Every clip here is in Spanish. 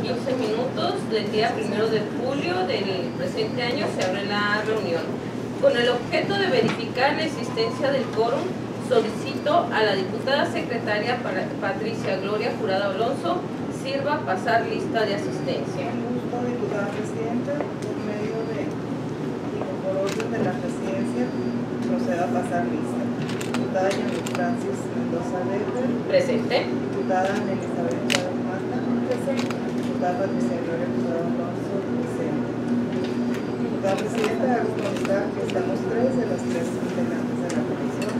15 minutos del día 1 de julio del presente año se abre la reunión. Con el objeto de verificar la existencia del quórum, solicito a la diputada secretaria Patricia Gloria Jurado Alonso sirva pasar lista de asistencia. Gusto, diputada presidenta, por medio de, por orden de la presidencia, procedo a pasar lista. Diputada Yamil Francis Mendoza Lepe. Presente. Diputada Ana Elizabeth Chávez Mata. Presente. Diputada Patricia Gloria Jurado Alonso. Presente. Diputada presidenta, hago constar que estamos 3 de los 3 integrantes de la comisión.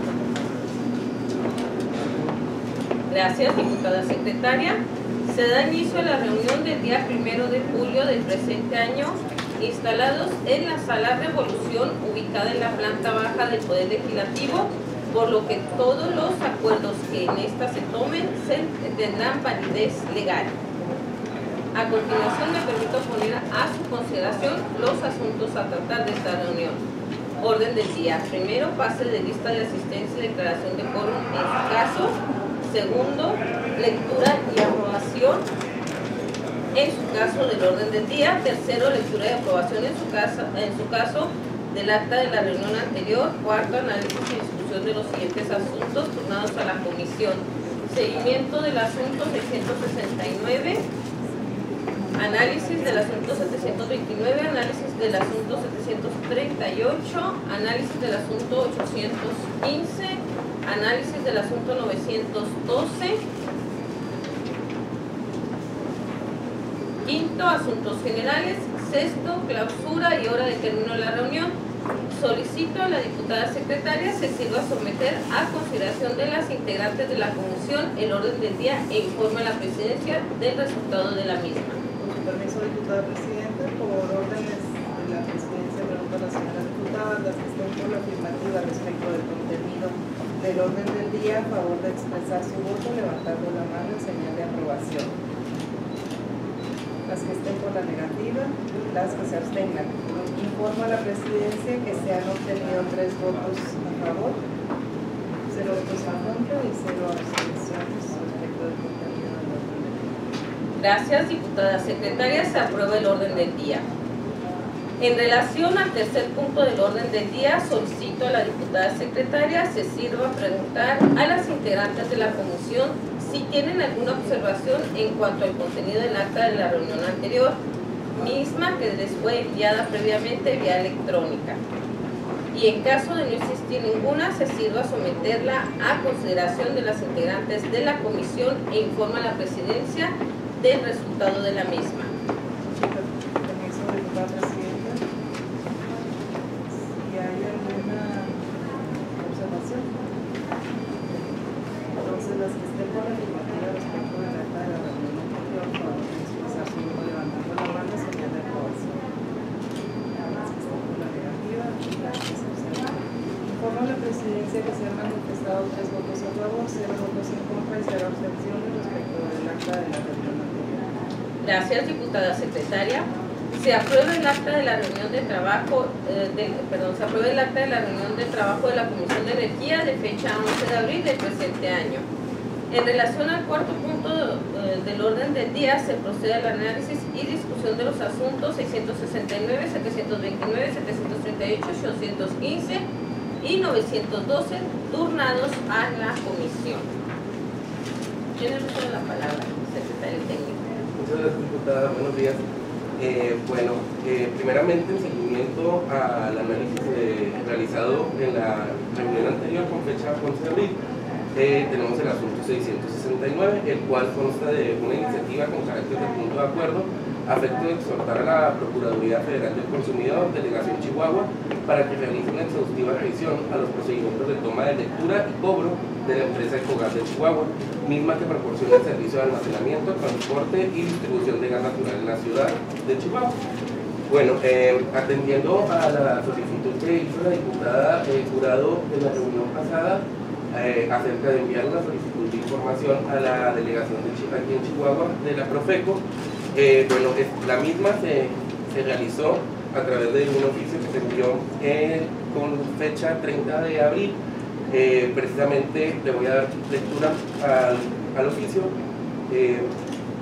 Gracias, diputada secretaria. Se da inicio a la reunión del día 1 de julio del presente año, instalados en la Sala Revolución, ubicada en la planta baja del Poder Legislativo, por lo que todos los acuerdos que en esta se tomen tendrán validez legal. A continuación me permito poner a su consideración los asuntos a tratar de esta reunión. Orden del día. Primero, pase de lista de asistencia y declaración de quórum en su caso. Segundo, lectura y aprobación en su caso del orden del día. Tercero, lectura y aprobación en su caso del acta de la reunión anterior. Cuarto, análisis y discusión de los siguientes asuntos turnados a la comisión. Seguimiento del asunto 669, análisis del asunto 729, análisis del asunto 738, análisis del asunto 815, análisis del asunto 912. Quinto, asuntos generales. Sexto, clausura y hora de término de la reunión. Solicito a la diputada secretaria se sirva a someter a consideración de las integrantes de la comisión el orden del día e informe a la presidencia del resultado de la misma. Con su permiso, diputada presidenta, por órdenes de la presidencia, pregunto a la señora diputada las que estén por la afirmativa respecto del contenido del orden del día, a favor de expresar su voto levantando la mano en señal de aprobación. Las que estén por la negativa, las que se abstengan. Informo a la presidencia que se han obtenido 3 votos a favor, 0 votos en contra y 0 abstenciones respecto del contenido del orden del día. Gracias, diputada secretaria. Se aprueba el orden del día. En relación al tercer punto del orden del día, solicito a la diputada secretaria se sirva a preguntar a las integrantes de la comisión si tienen alguna observación en cuanto al contenido del acta de la reunión anterior, misma que les fue enviada previamente vía electrónica. Y en caso de no existir ninguna, se sirva a someterla a consideración de las integrantes de la comisión e informa a la presidencia del resultado de la misma. Permiso, diputada presidenta. Si hay alguna observación, entonces las que estén por la afirmativa respecto del acta de la reunión anterior, por favor, expresar su voto levantando la mano en señal de aprobación. Las que estén por la negativa, las que se abstengan. Informo a la presidencia que se han manifestado 3 votos a favor, 0 votos en contra y 0 abstenciones respecto del acta de la reunión anterior. Gracias, diputada secretaria. Se aprueba el acta de la reunión de trabajo, se aprueba el acta de la reunión de trabajo de la Comisión de Energía de fecha 11 de abril del presente año. En relación al cuarto punto del orden del día, se procede al análisis y discusión de los asuntos 669, 729, 738, 815 y 912 turnados a la comisión. Tiene el uso de la palabra, secretario técnico. Muchas gracias, diputada. Buenos días. Primeramente, en seguimiento al análisis realizado en la reunión anterior con fecha 11 de abril, tenemos el asunto 669, el cual consta de una iniciativa con carácter de punto de acuerdo a efecto de exhortar a la Procuraduría Federal del Consumidor, Delegación Chihuahua, para que realice una exhaustiva revisión a los procedimientos de toma de lectura y cobro de la empresa Ecogas de Chihuahua, misma que proporciona el servicio de almacenamiento, transporte y distribución de gas natural en la ciudad de Chihuahua. Bueno, atendiendo a la solicitud que hizo la diputada Jurado en la reunión pasada acerca de enviar una solicitud de información a la delegación de aquí en Chihuahua de la Profeco, la misma se realizó a través de un oficio que se envió con fecha 30 de abril. Precisamente le voy a dar lectura al oficio.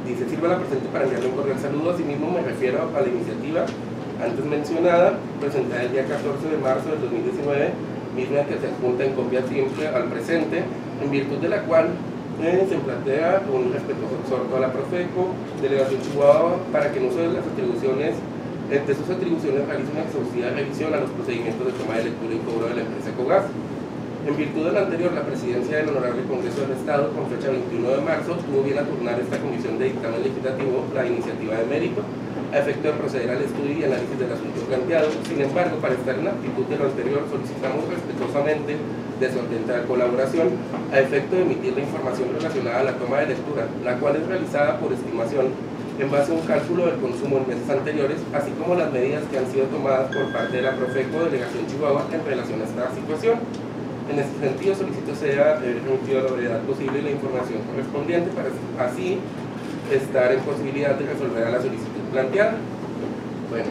dice: sirva la presente para enviarle un cordial saludo. Asimismo me refiero a la iniciativa antes mencionada, presentada el día 14 de marzo del 2019, misma que se adjunta en copia simple al presente, en virtud de la cual se plantea un respetuoso exhorto a la Profeco, Delegación Chihuahua, para que en uso de sus atribuciones realice una exhaustiva revisión a los procedimientos de toma de lectura y cobro de la empresa Ecogas. En virtud de lo anterior, la presidencia del Honorable Congreso del Estado, con fecha 21 de marzo, tuvo bien a turnar esta comisión de dictamen legislativo la iniciativa de mérito, a efecto de proceder al estudio y análisis del asunto planteado. Sin embargo, para estar en actitud de lo anterior, solicitamos respetuosamente de su atenta colaboración a efecto de emitir la información relacionada a la toma de lectura, la cual es realizada por estimación en base a un cálculo del consumo en meses anteriores, así como las medidas que han sido tomadas por parte de la Profeco Delegación Chihuahua en relación a esta situación. En este sentido, solicito sea remitido a la brevedad posible la información correspondiente para así estar en posibilidad de resolver a la solicitud planteada. Bueno,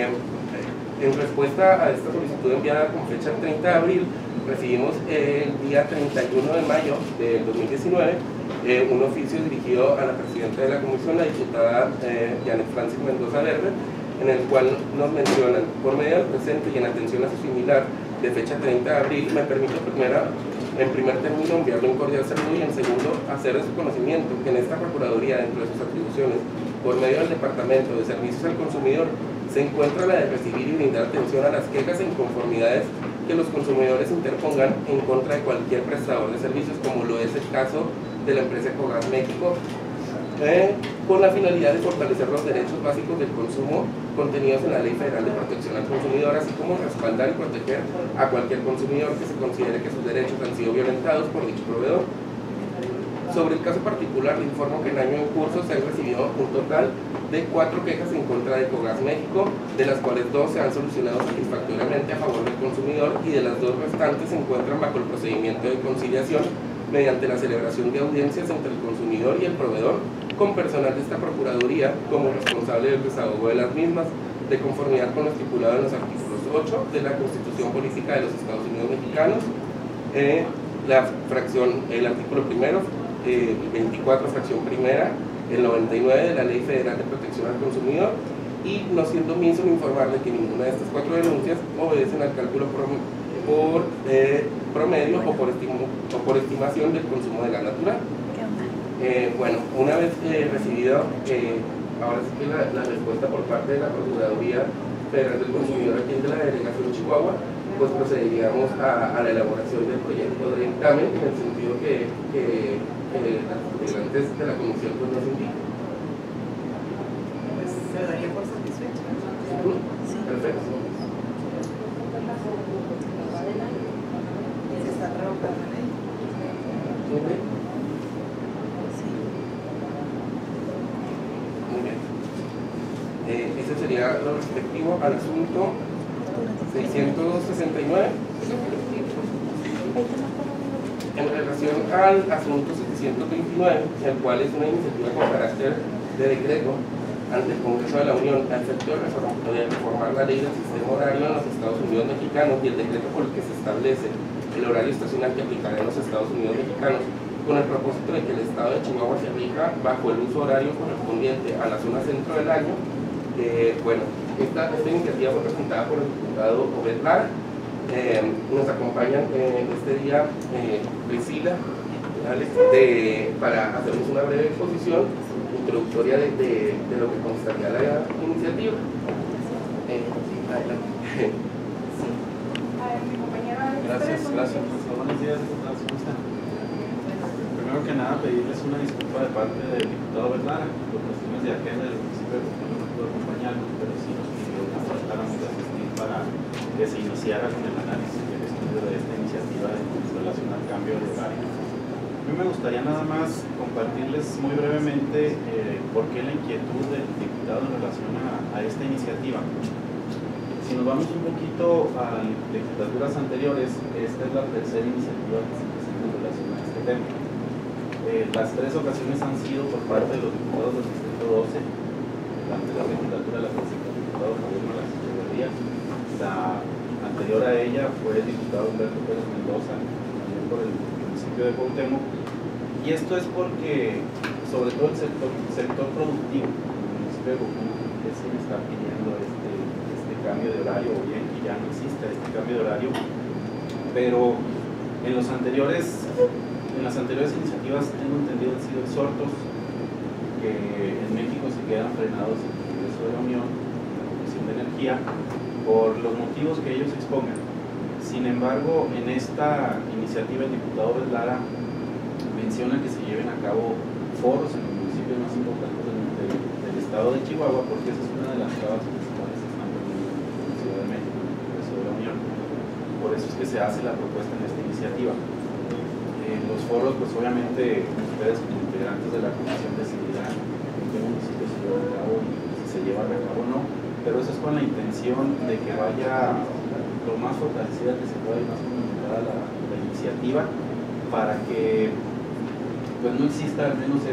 en respuesta a esta solicitud enviada con fecha 30 de abril, recibimos el día 31 de mayo del 2019 un oficio dirigido a la presidenta de la comisión, la diputada Janet Francis Mendoza Verde, en el cual nos mencionan: por medio del presente y en atención a su similar de fecha 30 de abril, me permito en primer término enviarle un cordial saludo y en segundo hacer de su conocimiento que en esta Procuraduría, dentro de sus atribuciones, por medio del Departamento de Servicios al Consumidor, se encuentra la de recibir y brindar atención a las quejas e inconformidades que los consumidores interpongan en contra de cualquier prestador de servicios, como lo es el caso de la empresa Ecogas México, con la finalidad de fortalecer los derechos básicos del consumo contenidos en la Ley Federal de Protección al Consumidor, así como respaldar y proteger a cualquier consumidor que se considere que sus derechos han sido violentados por dicho proveedor. Sobre el caso particular, le informo que en año en curso se han recibido un total de 4 quejas en contra de Ecogas México, de las cuales 2 se han solucionado satisfactoriamente a favor del consumidor y de las 2 restantes se encuentran bajo el procedimiento de conciliación mediante la celebración de audiencias entre el consumidor y el proveedor, con personal de esta Procuraduría como responsable del desahogo de las mismas, de conformidad con lo estipulado en los artículos 8 de la Constitución Política de los Estados Unidos Mexicanos, el artículo primero, 24, fracción primera, el 99 de la Ley Federal de Protección al Consumidor, y no siendo omiso en informarle que ninguna de estas 4 denuncias obedecen al cálculo por promedio o por estimación del consumo de gas natural. Bueno, una vez recibido ahora sí que la respuesta por parte de la Procuraduría Federal del Consumidor aquí de la Delegación Chihuahua, pues procederíamos a la elaboración del proyecto de dictamen en el sentido que los integrantes de la comisión pues nos indican. Pues se daría por satisfecho. Sí. Perfecto. Se está trabajando en ello. Okay. Muy bien. Ese sería lo respectivo al asunto 669. En relación al asunto 729, el cual es una iniciativa con carácter de decreto ante el Congreso de la Unión a efecto de reformar la ley del sistema horario en los Estados Unidos mexicanos y el decreto por el que se establece el horario estacional que aplicará en los Estados Unidos mexicanos, con el propósito de que el Estado de Chihuahua se rija bajo el uso horario correspondiente a la zona centro del año. Bueno, esta iniciativa fue presentada por el diputado Obed Lara. Nos acompañan este día Priscila para hacernos una breve exposición introductoria de lo que constaría la iniciativa. Gracias. Buenos días, diputados, ¿cómo están? Primero que nada, pedirles una disculpa de parte del diputado Lara por cuestiones de agenda del municipio de que no pudo acompañarnos, pero sí nos pidió que tratáramos de asistir para que se iniciara con el análisis y el estudio de esta iniciativa en relación al cambio de horario. A mí me gustaría nada más compartirles muy brevemente por qué la inquietud del diputado en relación a esta iniciativa. Si nos vamos un poquito a legislaturas anteriores, esta es la tercera iniciativa que se presenta en relación a este tema. Las 3 ocasiones han sido por parte de los diputados del Distrito 12, durante la legislatura de la presidenta del diputado Javier Malas Echeverría. La anterior a ella fue el diputado Humberto Pérez Mendoza, también por el municipio de Cuauhtémoc. Y esto es porque sobre todo el sector productivo. El municipio de Cocún es quien está pidiendo este cambio de horario, o bien que ya no exista este cambio de horario, pero en las anteriores iniciativas tengo entendido han sido exhortos que en México se quedan frenados en el Congreso de la Unión, en la Comisión de Energía, por los motivos que ellos expongan. Sin embargo, en esta iniciativa el diputado Veslara menciona que se lleven a cabo foros en los municipios más importantes del estado de Chihuahua, porque esa es una de las trabas principales que están poniendo en la Ciudad de México, en el Congreso de la Unión. Por eso es que se hace la propuesta en esta iniciativa. Los foros, pues obviamente ustedes como integrantes de la comisión decidirán en qué municipios se llevan a cabo y si se llevan a cabo o no, pero eso es con la intención de que vaya lo más fortalecida que se pueda y más comunicada la iniciativa, para que pues no exista al menos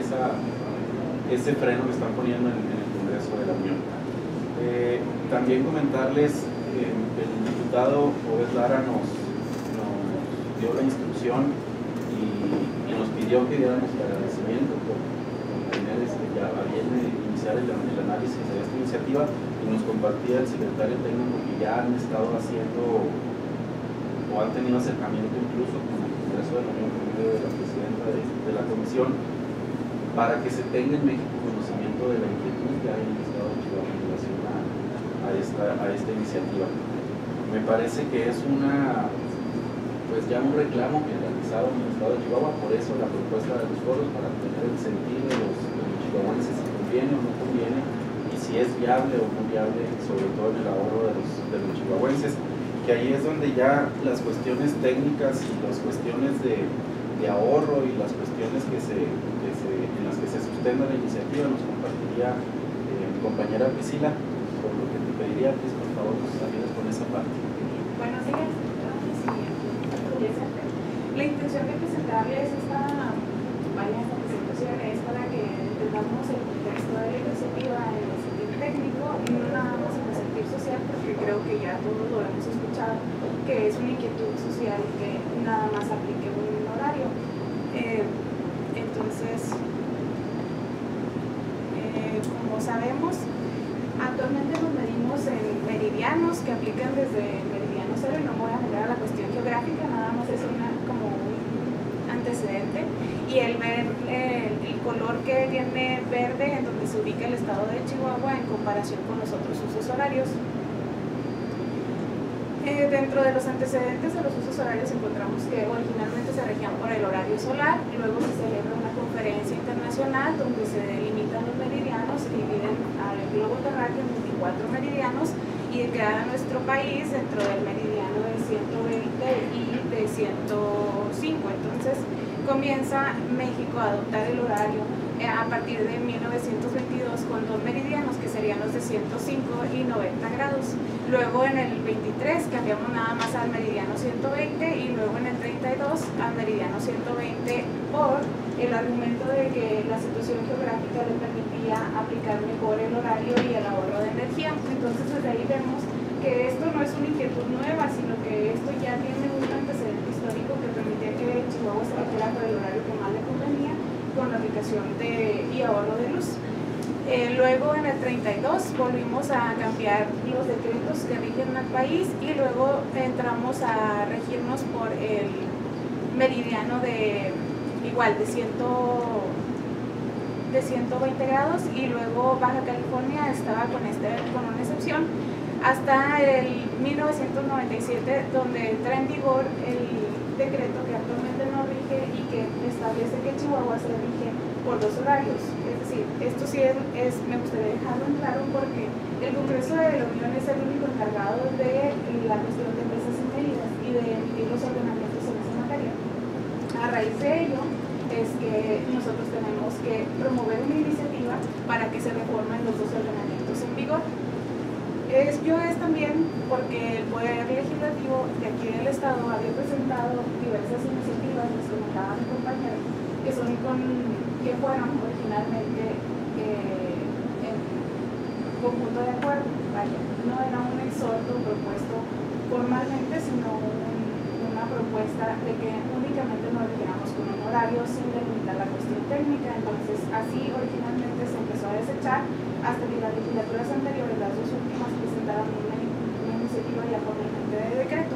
ese freno que están poniendo en el Congreso de la Unión. También comentarles que el diputado Obed Lara nos dio la instrucción y nos pidió que diéramos el agradecimiento por tener ya bien iniciar el análisis de esta iniciativa, y nos compartía el secretario técnico que ya han estado haciendo o han tenido acercamiento incluso con el Congreso de la Unión, por medio de la presidenta de la comisión, para que se tenga en México conocimiento de la inquietud que hay en el estado de Chihuahua en relación a esta iniciativa. Me parece que es pues ya un reclamo que realizaron en el estado de Chihuahua, por eso la propuesta de los foros, para tener el sentido de los chihuahuenses, si conviene o no conviene, y si es viable o no viable, sobre todo en el ahorro de los chihuahuenses, que ahí es donde ya las cuestiones técnicas y las cuestiones de ahorro y las cuestiones en las que se sustenta la iniciativa nos compartiría mi compañera Priscila, por lo que te pediría que por favor nos ayudes con esa parte. Buenos días. La intención de presentarles esta presentación es para que entendamos el contexto de la iniciativa en el sentido técnico y no nada más en el sentido social, porque creo que ya todos lo hemos escuchado, que es una inquietud social que nada más aplique un horario. Entonces, como sabemos, actualmente nos medimos en meridianos que aplican desde meridiano cero, y no me voy a meter a la cuestión geográfica, nada más es como un antecedente, y el color que tiene verde en donde se ubica el estado de Chihuahua en comparación con los otros usos horarios. Dentro de los antecedentes de los usos horarios encontramos que originalmente se regían por el horario solar, y luego se celebra una conferencia internacional donde se delimitan los meridianos, se dividen al globo terráqueo en 24 meridianos, y queda nuestro país dentro del meridiano de 120 y de 105. Entonces comienza México a adoptar el horario a partir de 1922 con dos meridianos que serían los de 105 y 90 grados. Luego en el 23 cambiamos nada más al meridiano 120, y luego en el 32 al meridiano 120 por el argumento de que la situación geográfica le permitía aplicar mejor el horario y el ahorro de energía. Entonces desde ahí vemos que esto no es una inquietud nueva, sino que esto ya tiene un antecedente histórico que permitía que Chihuahua se regiera por el horario que más le convenía, con la aplicación y ahorro de luz. Luego en el 32 volvimos a cambiar los decretos que rigen al país, y luego entramos a regirnos por el meridiano de 120 grados, y luego Baja California estaba con una excepción hasta el 1997, donde entra en vigor el decreto que actualmente no rige y que establece que Chihuahua se rige por dos horarios. Es decir, esto sí me gustaría dejarlo en claro, porque el Congreso de la Unión es el único encargado de la cuestión de mesas y medidas y de emitir los ordenamientos en esa materia. A raíz de ello es que nosotros tenemos que promover una iniciativa para que se reformen los dos ordenamientos en vigor. Ello es también porque el Poder Legislativo de aquí del Estado había presentado diversas iniciativas, les comentaba mi compañero, que fueron originalmente en conjunto de acuerdo. Vaya, no era un exhorto propuesto formalmente, sino una propuesta de que únicamente nos regiéramos con un horario sin delimitar la cuestión técnica. Entonces, así originalmente se empezó a desechar hasta que las legislaturas anteriores, las dos últimas, presentaron una iniciativa ya formalmente de decreto.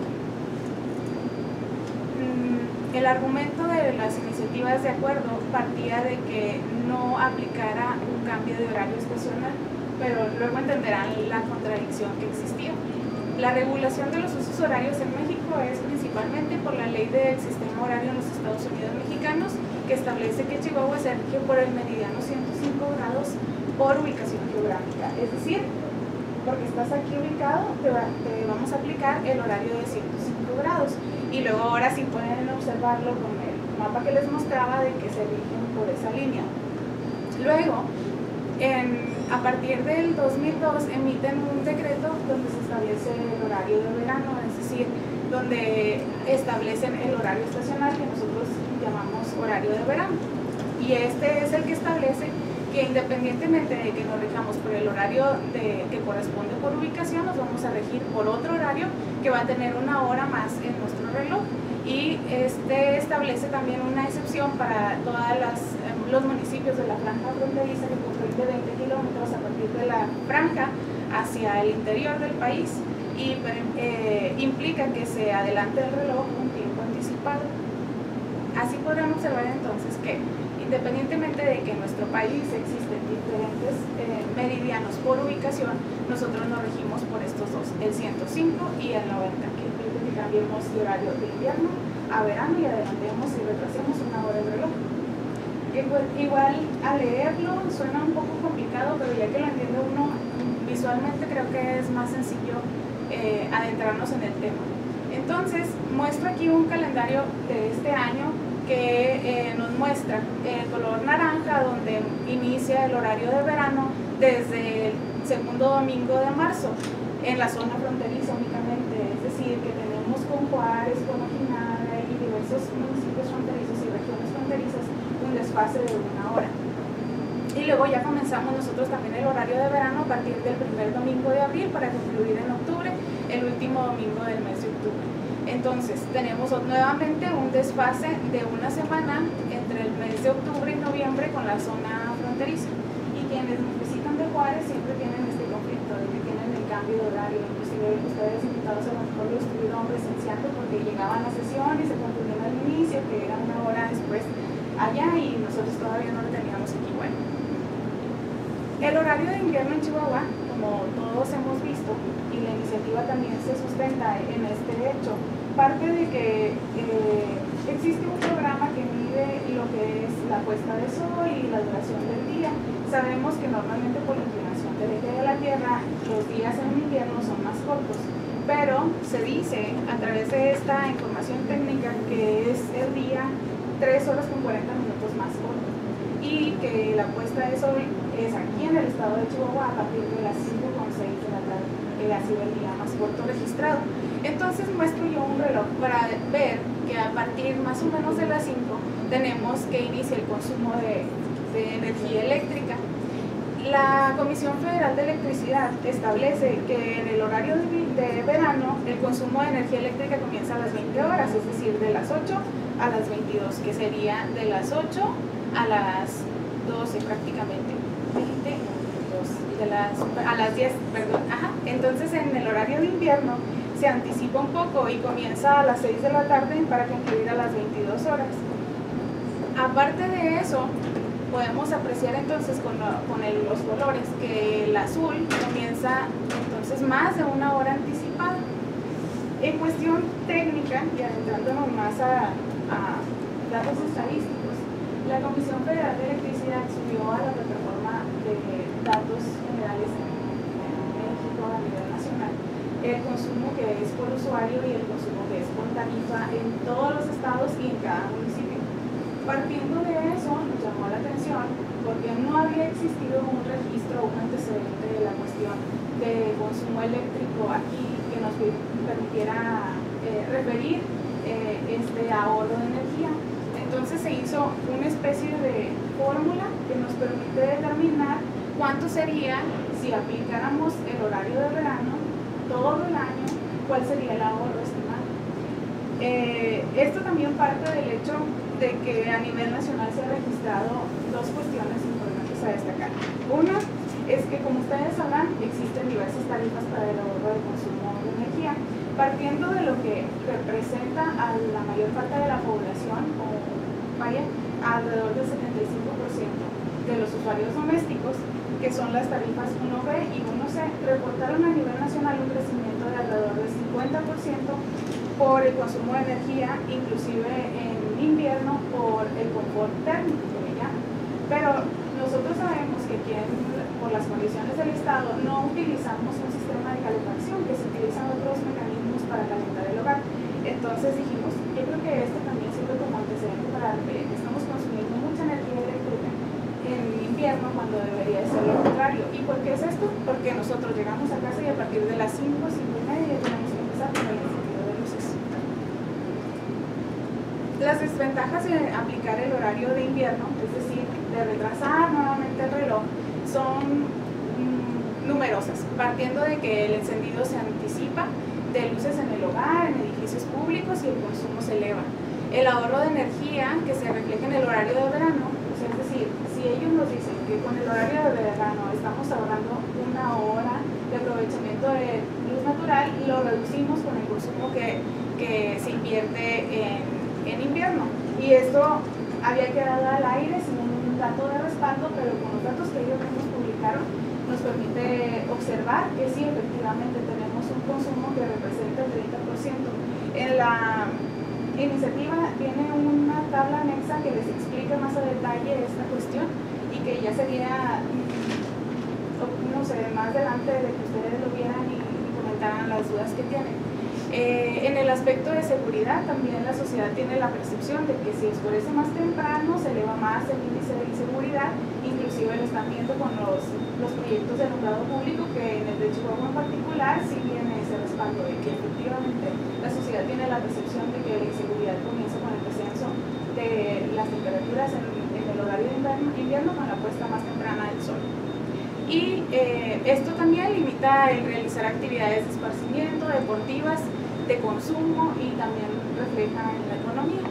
El argumento de las iniciativas de acuerdo partía de que no aplicara un cambio de horario estacional, pero luego entenderán la contradicción que existía. La regulación de los usos horarios en México es principalmente por la ley del sistema horario en los Estados Unidos mexicanos, que establece que Chihuahua se rige por el meridiano 105 grados por ubicación geográfica. Es decir, porque estás aquí ubicado, te vamos a aplicar el horario de 105 grados. Y luego ahora sí pueden observarlo con el mapa que les mostraba de que se rigen por esa línea. Luego, a partir del 2002 emiten un decreto donde se establece el horario de verano, es decir, donde establecen el horario estacional que nosotros llamamos horario de verano. Y este es el que establece que independientemente de que nos rijamos por el horario que corresponde por ubicación, nos vamos a regir por otro horario que va a tener una hora más en nuestro reloj. Y este establece también una excepción para todos los municipios de la franja fronteriza que comprende 20 kilómetros a partir de la franja hacia el interior del país, y implica que se adelante el reloj un tiempo anticipado. Así podrán observar entonces que independientemente de que en nuestro país existen diferentes meridianos por ubicación, nosotros nos regimos por estos dos, el 105 y el 90, que implica que cambiemos de horario de invierno a verano y adelantemos y retrasemos una hora el reloj. Igual al leerlo suena un poco complicado, pero ya que lo entiende uno visualmente, creo que es más sencillo adentrarnos en el tema. Entonces, muestro aquí un calendario de este año que nos muestra el color naranja, donde inicia el horario de verano desde el segundo domingo de marzo en la zona fronteriza únicamente, es decir, que tenemos con Juárez, con Ojinaga y diversos municipios fronterizos y regiones fronterizas un desfase de una hora. Y luego ya comenzamos nosotros también el horario de verano a partir del primer domingo de abril para concluir en octubre, el último domingo del mes de octubre. Entonces, tenemos nuevamente un desfase de una semana entre el mes de octubre y noviembre con la zona fronteriza. Y quienes nos visitan de Juárez siempre tienen este conflicto de que tienen el cambio de horario. Inclusive ustedes invitados a lo mejor lo estuvieron presenciando porque llegaban a la sesión y se confundían al inicio, que era una hora después allá, y nosotros todavía no lo teníamos aquí. Bueno, el horario de invierno en Chihuahua, como todos hemos visto, y la iniciativa también se sustenta en este hecho, parte de que existe un programa que mide lo que es la puesta de sol y la duración del día. Sabemos que normalmente por la inclinación del eje de la Tierra los días en invierno son más cortos, pero se dice a través de esta información técnica que es el día 3 horas con 40 minutos más corto, y que la puesta de sol es aquí en el estado de Chihuahua a partir de las 5:06 de la tarde, que ha sido el día más corto registrado. Entonces muestro yo un reloj para ver que a partir más o menos de las 5 tenemos que inicia el consumo de energía eléctrica. La Comisión Federal de Electricidad establece que en el horario de verano el consumo de energía eléctrica comienza a las 20 horas, es decir, de las 8 a las 22, que sería de las 8 a las 12 prácticamente, 22, a las 10, perdón. Ajá. Entonces en el horario de invierno se anticipa un poco y comienza a las 6 de la tarde para concluir a las 22 horas. Aparte de eso, podemos apreciar entonces con los colores que el azul comienza entonces más de una hora anticipada. En cuestión técnica, y adentrándonos más a datos estadísticos, la Comisión Federal de Electricidad subió a la plataforma de datos generales en México a nivel nacional el consumo que es por usuario y el consumo que es por tarifa en todos los estados y en cada municipio. Partiendo de eso, nos llamó la atención porque no había existido un registro o un antecedente de la cuestión de consumo eléctrico aquí que nos permitiera referir este ahorro de energía. Entonces se hizo una especie de fórmula que nos permite determinar cuánto sería si aplicáramos el horario de verano todo el año, cuál sería el ahorro estimado. Esto también parte del hecho de que a nivel nacional se han registrado dos cuestiones importantes a destacar. Una es que, como ustedes sabrán, existen diversas tarifas para el ahorro de consumo de energía, partiendo de lo que representa a la mayor parte de la población, o vaya, alrededor del 75% de los usuarios domésticos, que son las tarifas 1B y 1C, reportaron a nivel nacional un crecimiento de alrededor del 50% por el consumo de energía, inclusive en invierno por el confort térmico que le llaman. Pero nosotros sabemos que aquí, por las condiciones del Estado, no utilizamos un sistema de calefacción, que se utilizan otros mecanismos para calentar el hogar. Entonces dijimos, yo creo que esto también sirve como antecedente para ver que estamos consumiendo mucha energía eléctrica en invierno cuando debería ser lo contrario. ¿Y por qué es esto? Porque nosotros llegamos a casa y a partir de las 5, 5:30 tenemos que empezar con el encendido de luces. Las desventajas de aplicar el horario de invierno, es decir, de retrasar nuevamente el reloj, son numerosas, partiendo de que el encendido se anticipa de luces en el hogar, en edificios públicos, y el consumo se eleva. El ahorro de energía que se refleja en el horario de verano, es decir, si ellos nos dicen que con el horario de verano estamos ahorrando 1 hora de aprovechamiento de luz natural, lo reducimos con el consumo que se invierte en invierno. Y esto había quedado al aire sin un dato de respaldo, pero con los datos que ellos nos publicaron nos permite observar que sí, efectivamente tenemos un consumo que representa el 30%. En la iniciativa tiene una tabla anexa que les explica más a detalle esta cuestión y que ya sería, no sé, más adelante de que ustedes lo vieran y comentaran las dudas que tienen. En el aspecto de seguridad, también la sociedad tiene la percepción de que si oscurece más temprano se eleva más el índice de inseguridad. Inclusive lo están viendo con los proyectos de alumbrado público, que en el de Chihuahua en particular sí tiene ese respaldo de que efectivamente la sociedad tiene la percepción de que la inseguridad comienza con el descenso de las temperaturas en el horario de invierno con la puesta más temprana del sol. Y esto también limita el realizar actividades de esparcimiento, deportivas, de consumo, y también refleja en la economía.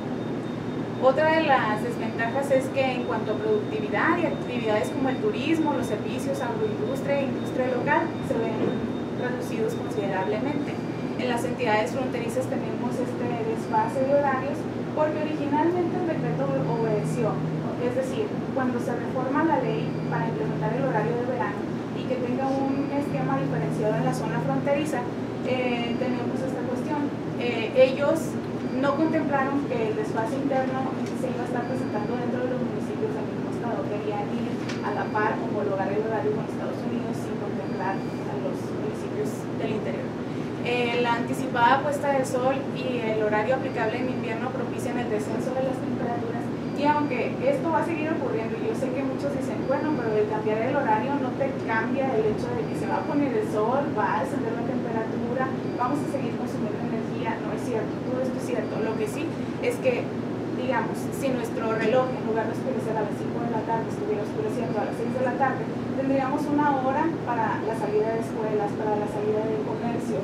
Otra de las desventajas es que en cuanto a productividad y actividades como el turismo, los servicios, agroindustria e industria local se ven reducidos considerablemente. En las entidades fronterizas tenemos este desfase de horarios porque originalmente el decreto obedeció, es decir, cuando se reforma la ley para implementar el horario de verano y que tenga un esquema diferenciado en la zona fronteriza, tenemos esta cuestión. Ellos no contemplaron que el desfase interno se iba a estar presentando dentro de los municipios del mismo estado. Querían ir a la par, homologar el horario con Estados Unidos sin contemplar a los municipios del interior. La anticipada puesta del sol y el horario aplicable en invierno propician el descenso de las temperaturas. Y aunque esto va a seguir ocurriendo, y yo sé que muchos dicen, bueno, pero el cambiar el horario no te cambia el hecho de que se va a poner el sol, va a descender la temperatura, vamos a seguir consumiendo energía. No es cierto, todo esto es cierto. Lo que sí es que, digamos, si nuestro reloj, en lugar de oscurecer a las 5 de la tarde, estuviera oscureciendo a las 6 de la tarde, tendríamos 1 hora para la salida de escuelas, para la salida de comercios,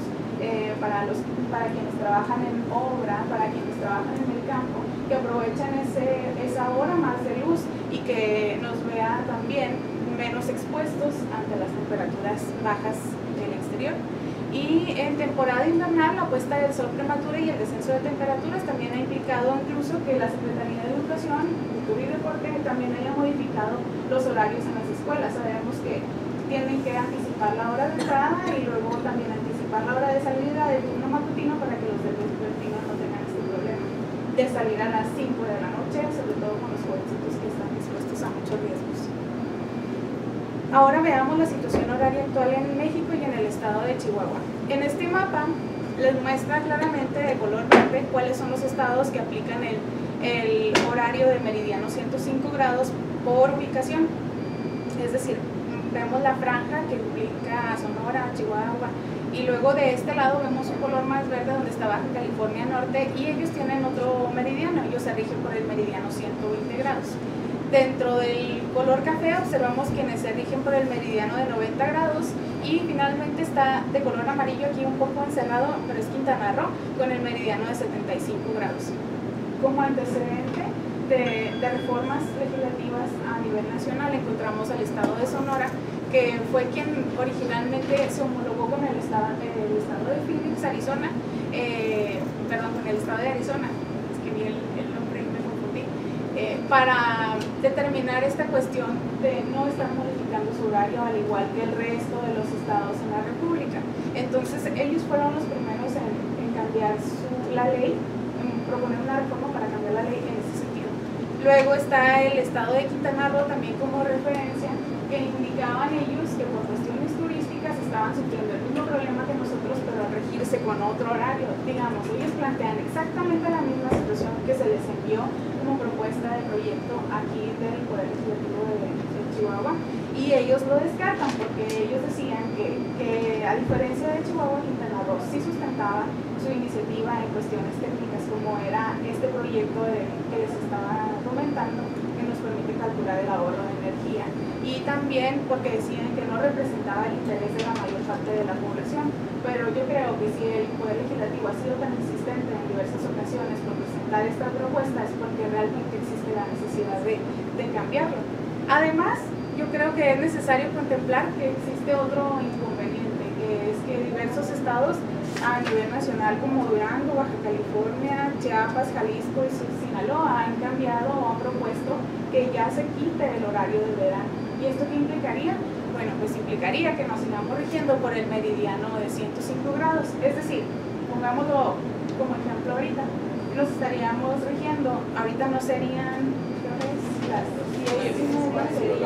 para quienes trabajan en obra, para quienes trabajan en el campo, que aprovechan esa hora más de luz y que nos vea también menos expuestos ante las temperaturas bajas del exterior. Y en temporada invernal, la puesta del sol prematura y el descenso de temperaturas también ha implicado incluso que la Secretaría de Educación, Cultura y Deporte también haya modificado los horarios en las escuelas. Sabemos que tienen que anticipar la hora de entrada y luego también anticipar la hora de salida del turno matutino para que los del vespertino no tengan este problema de salir a las 5 de la noche, sobre todo con los jovencitos que están expuestos a muchos riesgos. Ahora veamos la situación horaria actual en México y en el estado de Chihuahua. En este mapa les muestra claramente de color verde cuáles son los estados que aplican el horario de meridiano 105 grados por ubicación. Es decir, vemos la franja que implica Sonora, Chihuahua, y luego de este lado vemos un color más verde donde está Baja California Norte, y ellos tienen otro meridiano, ellos se rigen por el meridiano 120 grados. Dentro del color café observamos quienes se rigen por el meridiano de 90 grados y finalmente está de color amarillo aquí un poco encerrado, pero es Quintana Roo, con el meridiano de 75 grados. Como antecedente de reformas legislativas a nivel nacional encontramos al estado de Sonora, que fue quien originalmente se homologó con el estado de Phoenix, Arizona, con el estado de Arizona, es que vi el nombre y me confundí, para determinar esta cuestión de no estar modificando su horario al igual que el resto de los estados en la República. Entonces ellos fueron los primeros en cambiar la ley, en proponer una reforma para cambiar la ley en ese sentido. Luego está el estado de Quintana Roo también como referencia, que indicaban ellos que por cuestiones turísticas estaban sufriendo el mismo problema que nosotros, pero al regirse con otro horario. Digamos, ellos plantean exactamente la misma situación que se les envió como propuesta de proyecto aquí del Poder Legislativo de Chihuahua, y ellos lo descartan porque ellos decían que a diferencia de Chihuahua, Quintana Roo sí sustentaba su iniciativa en cuestiones técnicas, como era este proyecto que les estaba comentando, que nos permite calcular el ahorro de energía, y también porque decían que no representaba el interés de la mayor parte de la población. Pero yo creo que si el Poder Legislativo ha sido tan insistente en diversas ocasiones por presentar esta propuesta es porque realmente existe la necesidad de cambiarlo. Además, yo creo que es necesario contemplar que existe otro inconveniente, que es que diversos estados a nivel nacional como Durango, Baja California, Chiapas, Jalisco y Sinaloa han cambiado o han propuesto que ya se quite el horario de verano. ¿Y esto qué implicaría? Bueno, pues implicaría que nos sigamos rigiendo por el meridiano de 105 grados. Es decir, pongámoslo como ejemplo ahorita, nos estaríamos rigiendo, ahorita no serían, las 10:19,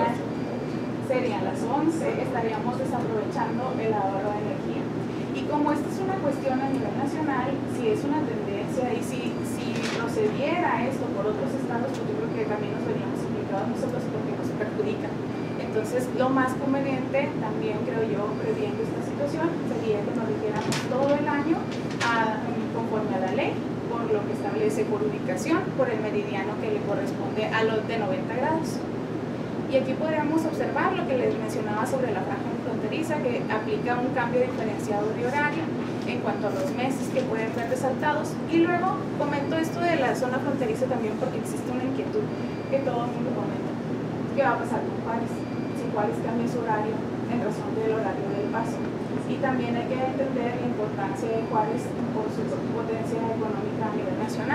serían las 11, estaríamos desaprovechando el ahorro de energía. Y como esta es una cuestión a nivel nacional, si es una tendencia y si procediera esto por otros estados, pues yo creo que también nos veríamos implicados nosotros porque nos perjudica. Entonces, lo más conveniente, también creo yo, previendo esta situación, sería que nos rigiéramos todo el año conforme a la ley, por lo que establece por ubicación, por el meridiano que le corresponde a los de 90 grados. Y aquí podríamos observar lo que les mencionaba sobre la franja fronteriza, que aplica un cambio diferenciado de horario en cuanto a los meses que pueden ver resaltados. Y luego comento esto de la zona fronteriza también porque existe una inquietud que todo el mundo comenta. ¿Qué va a pasar con Juárez? Si Juárez cambia su horario en razón del horario del Paso. Y también hay que entender la importancia de Juárez por su potencia económica a nivel nacional.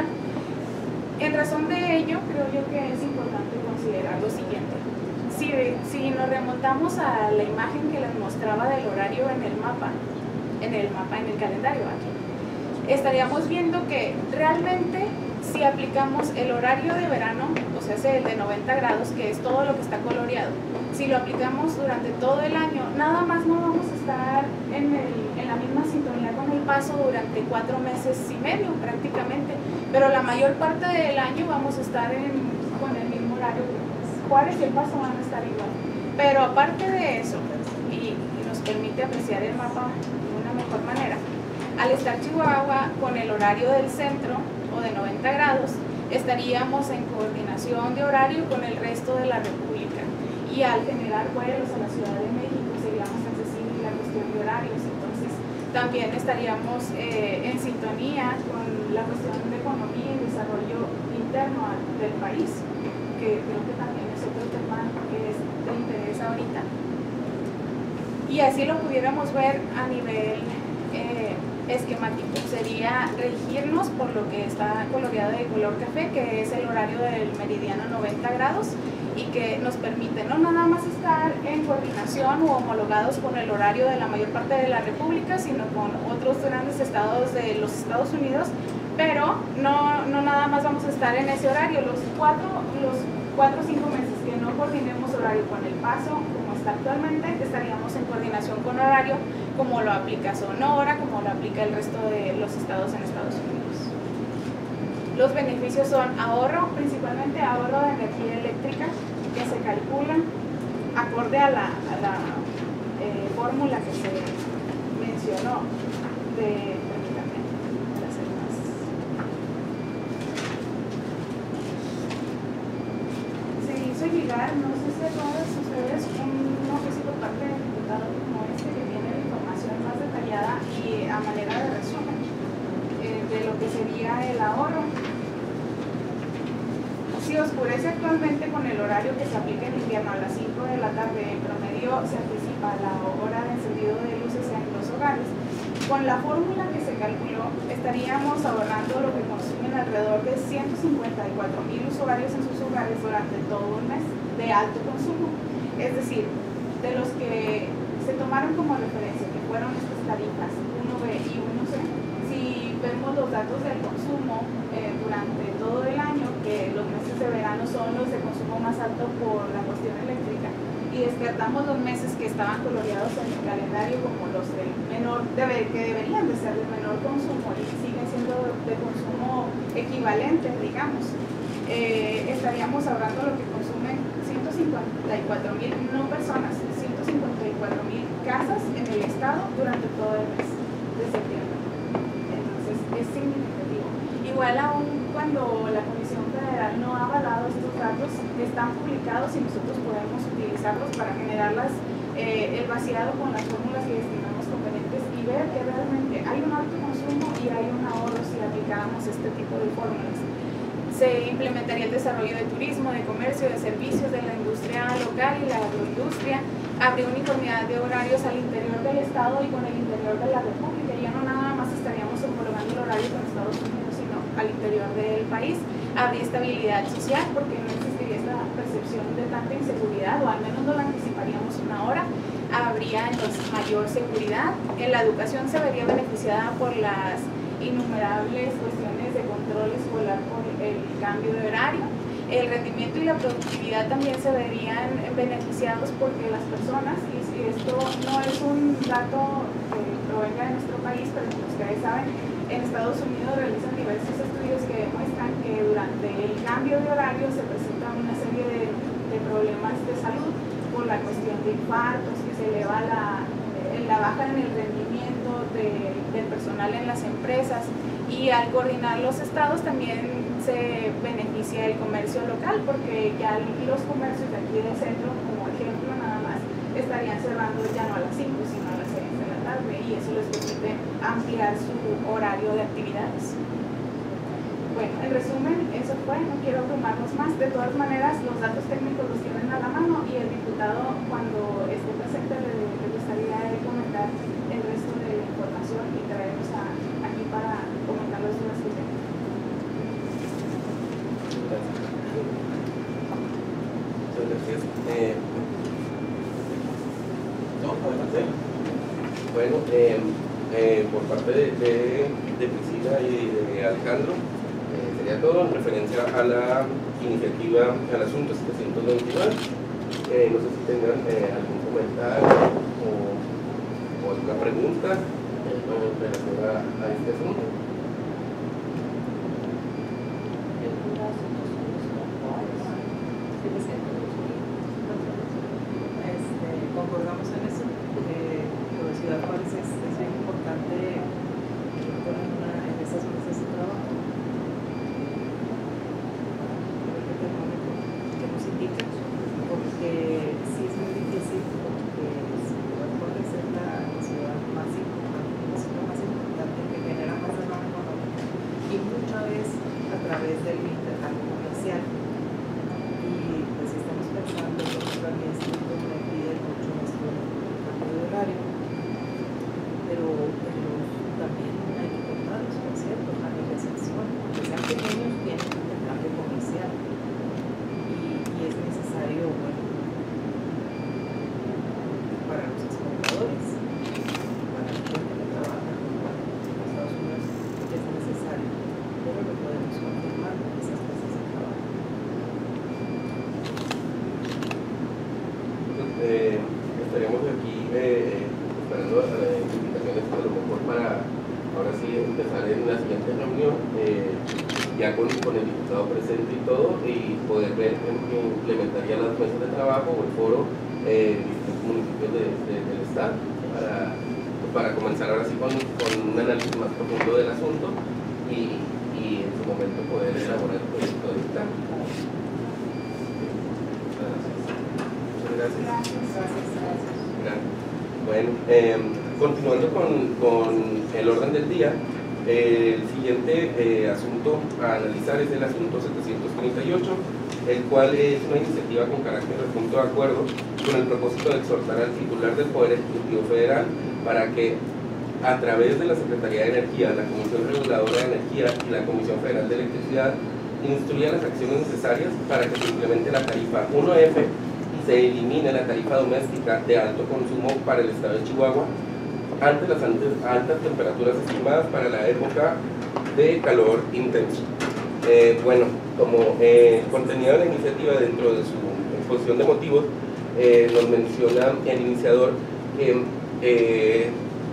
En razón de ello, creo yo que es importante considerar lo siguiente. Si nos remontamos a la imagen que les mostraba del horario en el calendario aquí, estaríamos viendo que realmente si aplicamos el horario de verano, o sea, el de 90 grados, que es todo lo que está coloreado, si lo aplicamos durante todo el año, nada más no vamos a estar en la misma sintonía con el Paso durante 4 meses y medio prácticamente, pero la mayor parte del año vamos a estar con el mismo horario. Juárez y el Paso van a estar igual, pero aparte de eso, y nos permite apreciar el mapa de una mejor manera, al estar Chihuahua con el horario del centro o de 90 grados, estaríamos en coordinación de horario con el resto de la República, y al generar vuelos a la Ciudad de México sería más accesible la cuestión de horarios. Entonces también estaríamos en sintonía con la cuestión de economía y desarrollo interno del país, que creo que también es otro tema que es de interés ahorita. Y así lo pudiéramos ver a nivel esquemático, sería regirnos por lo que está coloreado de color café, que es el horario del meridiano 90 grados, y que nos permite no nada más estar en coordinación o homologados con el horario de la mayor parte de la República, sino con otros grandes estados de los Estados Unidos, pero no nada más vamos a estar en ese horario. Los 4 o 5 meses que no coordinemos horario con el Paso, como está actualmente, estaríamos en coordinación con horario como lo aplica Sonora, como lo aplica el resto de los estados en Estados Unidos. Los beneficios son ahorro, principalmente ahorro de energía eléctrica, que se calculan acorde a la fórmula que se mencionó de enviar, no sé si a todos ustedes, un oficio por parte del diputado como este que tiene la información más detallada y a manera de resumen de lo que sería el ahorro. Si oscurece actualmente con el horario que se aplica en invierno a las 5 de la tarde, en promedio se anticipa la hora de encendido de luces en los hogares. Con la fórmula que se calculó, estaríamos ahorrando lo que consumen alrededor de 154,000 usuarios en sus hogares durante todo un mes de alto consumo. Es decir, de los que se tomaron como referencia, que fueron estas tarifas 1B y 1C, si vemos los datos del consumo durante todo el año, que los meses de verano son los de consumo más alto por la cuestión eléctrica, y descartamos los meses que estaban coloreados en el calendario como los del menor, que deberían de ser de menor consumo y siguen siendo de consumo equivalente, digamos, estaríamos ahorrando lo que consumen 154,000, no personas, 154,000 casas en el estado durante todo el mes de septiembre. Entonces es significativo. Igual aún cuando la Comisión Federal no ha avalado estos datos, están publicados y nosotros podemos utilizarlos para generar el vaciado con las fórmulas que estimamos convenientes y ver que realmente hay un alto consumo y hay un ahorro si aplicamos este tipo de fórmulas. Se implementaría el desarrollo de turismo, de comercio, de servicios, de la industria local y la agroindustria. Habría uniformidad de horarios al interior del Estado y con el interior de la República. Ya no nada más estaríamos homologando el horario con Estados Unidos, sino al interior del país. Habría estabilidad social porque no existiría esta percepción de tanta inseguridad, o al menos no la anticiparíamos una hora. Habría entonces mayor seguridad. En la educación se vería beneficiada por las innumerables cuestiones de control escolar por el cambio de horario. El rendimiento y la productividad también se verían beneficiados porque las personas, y esto no es un dato que provenga de nuestro país, pero como ustedes saben, en Estados Unidos realizan diversos estudios que demuestran que durante el cambio de horario se presentan una serie de problemas de salud por la cuestión de infartos, que se eleva la baja en el rendimiento del personal en las empresas, y al coordinar los estados también se beneficia el comercio local porque ya los comercios de aquí del centro, como ejemplo nada más, estarían cerrando ya no a las 5 sino a las 6 de la tarde, y eso les permite ampliar su horario de actividades. Bueno, en resumen, eso fue, no quiero abrumarnos más. De todas maneras, los datos técnicos los tienen a la mano y el diputado, cuando esté presente, le gustaría comentar el resto de la información y traernos aquí para comentar las dudas que tengan. Muchas gracias. Bueno, por parte de Priscila y de Alejandro, sería todo en referencia a la iniciativa, al asunto 729. No sé si tengan algún comentario o alguna pregunta en relación a este asunto. Concordamos en eso, por Ciudad Juárez es bien importante que ponen en esas mesas de trabajo que nos indican, porque sí es muy difícil, porque Ciudad Juárez es la ciudad más importante, que genera más derrama económica, y muchas veces a través del intercambio comercial. Y pues estamos pensando que también me pide mucho nuestro cambio de horario, pero también hay que contarlos, por cierto, a la excepción, aunque sean pequeños, tienen intercambio comercial y es necesario, bueno, para los exportadores, para la gente que trabaja en Estados Unidos, es necesario, pero lo podemos confirmar con esas mesas de trabajo. Estaríamos aquí esperando invitaciones a lo mejor para ahora sí empezar en la siguiente reunión, ya con el diputado presente y todo, y poder ver implementar ya las mesas de trabajo o el foro en distintos municipios del estado para comenzar ahora sí con un análisis más profundo del asunto y en su momento poder elaborar el proyecto de dictamen. Gracias. gracias. Gracias. Bueno, continuando con el orden del día, el siguiente asunto a analizar es el asunto 738, el cual es una iniciativa con carácter de punto de acuerdo con el propósito de exhortar al titular del Poder Ejecutivo Federal para que, a través de la Secretaría de Energía, la Comisión Reguladora de Energía y la Comisión Federal de Electricidad, instruya las acciones necesarias para que se implemente la tarifa 1F y se elimine la tarifa doméstica de alto consumo para el estado de Chihuahua ante las altas temperaturas estimadas para la época de calor intenso. Bueno, como contenido de la iniciativa dentro de su exposición de motivos, nos menciona el iniciador que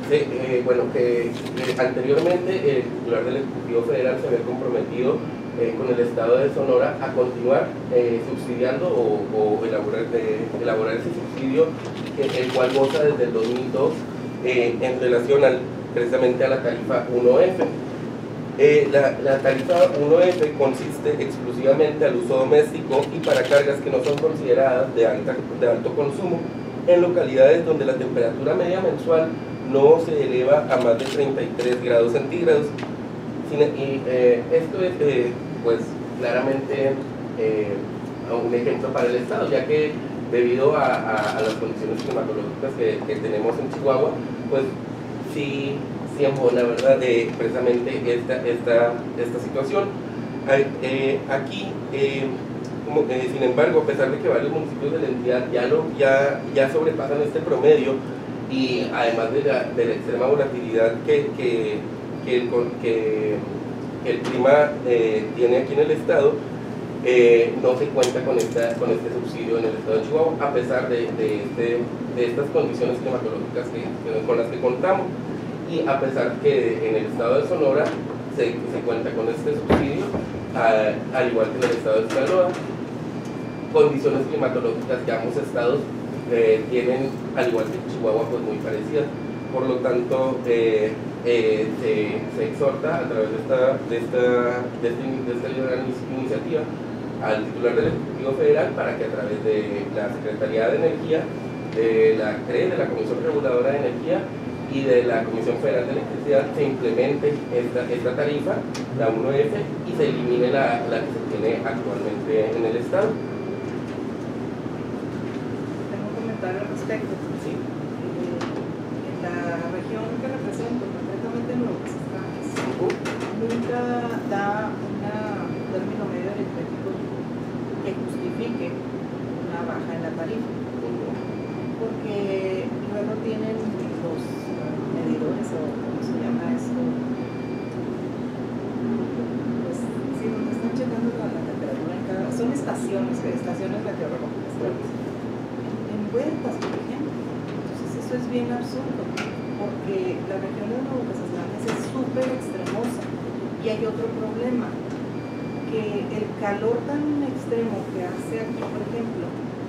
anteriormente el titular del Ejecutivo Federal se había comprometido con el Estado de Sonora a continuar subsidiando o elaborar ese subsidio, el cual goza desde el 2002 en relación precisamente a la tarifa 1F. La tarifa 1F consiste exclusivamente al uso doméstico y para cargas que no son consideradas de alto consumo en localidades donde la temperatura media mensual no se eleva a más de 33 grados centígrados. Esto es pues claramente un ejemplo para el estado, ya que debido a las condiciones climatológicas que tenemos en Chihuahua, pues sí embona, ¿verdad?, de precisamente esta situación. Aquí, sin embargo, a pesar de que varios municipios de la entidad ya sobrepasan este promedio, y además de la extrema volatilidad que el clima tiene aquí en el estado, no se cuenta con este subsidio en el estado de Chihuahua, a pesar de estas condiciones climatológicas con las que contamos, y a pesar que en el estado de Sonora se cuenta con este subsidio, al igual que en el estado de Sinaloa. Condiciones climatológicas que ambos estados tienen, al igual que Chihuahua, pues muy parecidas. Por lo tanto, se exhorta a través de esta gran iniciativa al titular del Ejecutivo Federal para que a través de la Secretaría de Energía, de la CRE, de la Comisión Reguladora de Energía y de la Comisión Federal de Electricidad, se implemente esta tarifa, la 1F, y se elimine la que se tiene actualmente en el estado. Tengo un comentario al respecto. Sí. En la región que represento, concretamente en Nuevo Mexico, nunca da un término medio aritmético que justifique una baja en la tarifa, porque luego tienen los medidores, o cómo se llama esto, pues sí, donde están checando la temperatura en cada, son estaciones meteorológicas, en Huertas, por ejemplo. Entonces eso es bien absurdo, porque la región de Nuevo Casas es súper extremosa. Y hay otro problema, que el calor tan extremo que hace aquí, por ejemplo,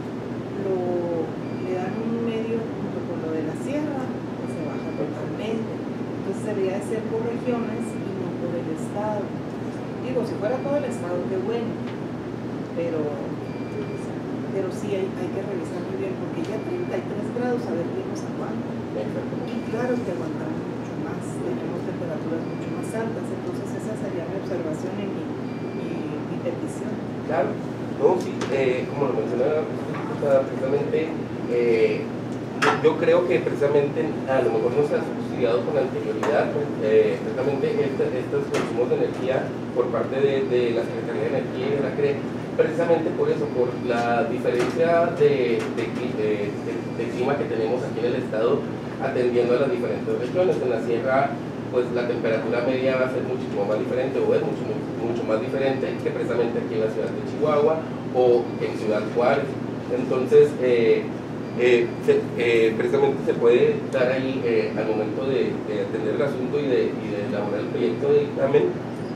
le dan un medio junto con lo de la sierra, que se baja totalmente. Entonces debería de ser por regiones y no por el estado. Digo, si fuera todo el estado, qué bueno, pero sí hay que revisar muy bien, porque ya 33 grados, a ver quién nos aguanta. Y claro que aguantamos mucho más, tenemos temperaturas mucho más altas, entonces esa sería mi observación y mi petición. Claro, no, sí, como lo mencionaba precisamente, yo creo que precisamente a lo mejor no se ha subsidiado con anterioridad, precisamente estos consumos de energía por parte de la Secretaría de Energía y de la CRE, precisamente por eso, por la diferencia de clima que tenemos aquí en el estado, atendiendo a las diferentes regiones. En la sierra, pues la temperatura media va a ser muchísimo más diferente, o es mucho más diferente que precisamente aquí en la ciudad de Chihuahua o en Ciudad Juárez. Entonces, precisamente se puede dar ahí, al momento de atender el asunto y de elaborar el proyecto de dictamen,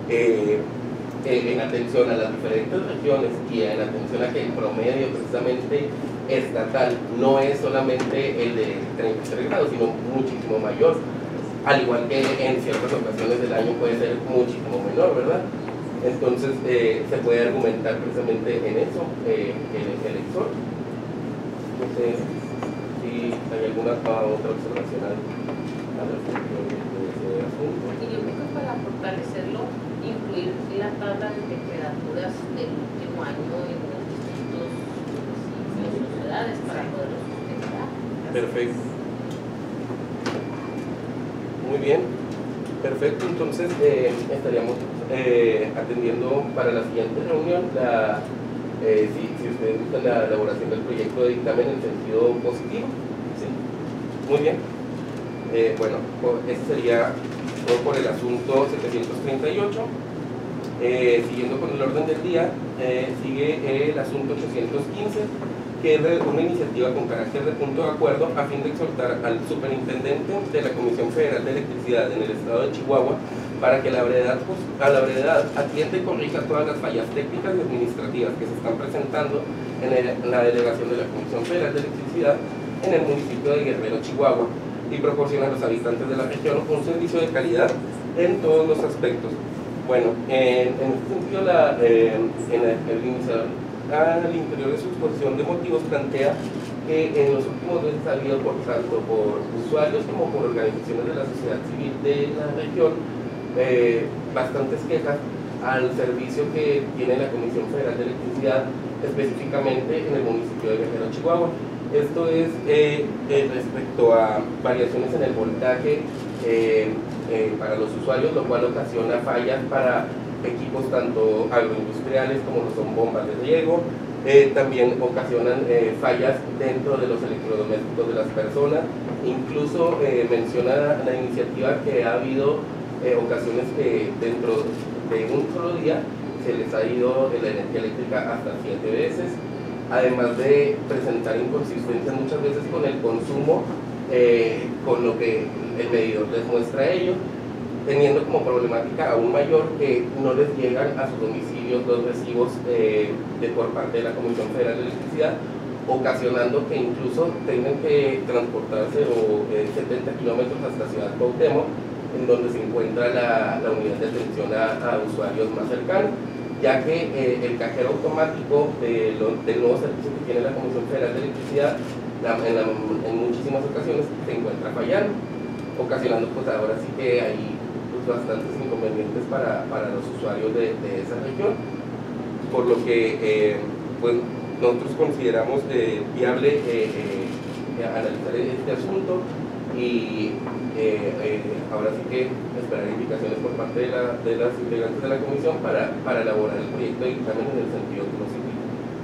en atención a las diferentes regiones y en atención a que el promedio precisamente estatal no es solamente el de 33 grados, sino muchísimo mayor, al igual que en ciertas ocasiones del año puede ser muchísimo menor, ¿verdad? Entonces se puede argumentar precisamente en eso el exhorto. No sé si hay alguna otra observación al respecto de ese asunto. Y yo creo que para fortalecerlo, incluir la tabla de temperaturas del último año en los distintos municipios y ciudades para poderlo sustentar. Perfecto. Muy bien. Perfecto. Entonces estaríamos atendiendo para la siguiente reunión si ustedes gustan la elaboración del proyecto de dictamen en sentido positivo. ¿Sí? Muy bien. Bueno, ese sería todo por el asunto 738. Siguiendo con el orden del día, sigue el asunto 815, que es una iniciativa con carácter de punto de acuerdo a fin de exhortar al superintendente de la Comisión Federal de Electricidad en el estado de Chihuahua para que a la brevedad atienda y corrija todas las fallas técnicas y administrativas que se están presentando en la delegación de la Comisión Federal de Electricidad en el municipio de Guerrero, Chihuahua, y proporciona a los habitantes de la región un servicio de calidad en todos los aspectos. Bueno, en este sentido, el iniciador al interior de su exposición de motivos plantea que en los últimos meses ha habido tanto por usuarios como por organizaciones de la sociedad civil de la región bastantes quejas al servicio que tiene la Comisión Federal de Electricidad, específicamente en el municipio de Guerrero, Chihuahua. Esto es respecto a variaciones en el voltaje para los usuarios, lo cual ocasiona fallas para equipos tanto agroindustriales como lo son bombas de riego. También ocasionan fallas dentro de los electrodomésticos de las personas. Incluso menciona la iniciativa que ha habido ocasiones que dentro de un solo día se les ha ido la energía eléctrica hasta 7 veces, además de presentar inconsistencias muchas veces con el consumo, con lo que el medidor les muestra a ellos, teniendo como problemática aún mayor que no les llegan a sus domicilios los recibos por parte de la Comisión Federal de Electricidad, ocasionando que incluso tengan que transportarse 70 kilómetros hasta Ciudad Cuauhtémoc, en donde se encuentra la unidad de atención a usuarios más cercanos, ya que el cajero automático del nuevo servicio que tiene la Comisión Federal de Electricidad en muchísimas ocasiones se encuentra fallando, ocasionando pues ahora sí que hay bastantes inconvenientes para los usuarios de esa región, por lo que pues nosotros consideramos viable analizar este asunto y ahora sí que esperar indicaciones por parte de las integrantes de la comisión para elaborar el proyecto de dictamen en el sentido que nos indica.